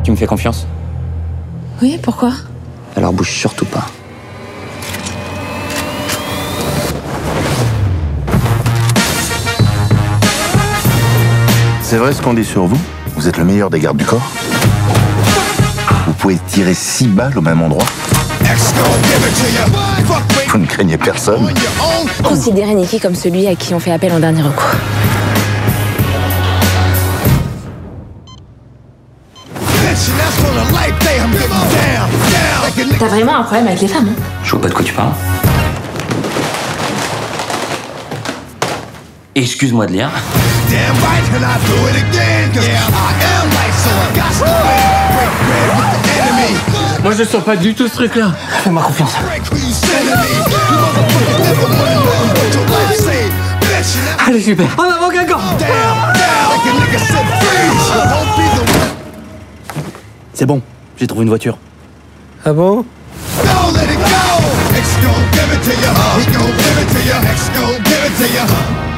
Tu me fais confiance? Oui, pourquoi? Alors bouge surtout pas. C'est vrai ce qu'on dit sur vous? Vous êtes le meilleur des gardes du corps? Vous pouvez tirer 6 balles au même endroit? Vous ne craignez personne? Considérez Nicky comme celui à qui on fait appel en dernier recours. T'as vraiment un problème avec les femmes, hein? Je vois pas de quoi tu parles. Excuse-moi de lire. Moi je sens pas du tout ce truc-là. Fais-moi confiance. Allez, super. En avant, Guingamp. C'est bon, j'ai trouvé une voiture. Ah bon? Don't let it go. X gon' give it to ya. He gon' give it to ya. X gon' give it to ya.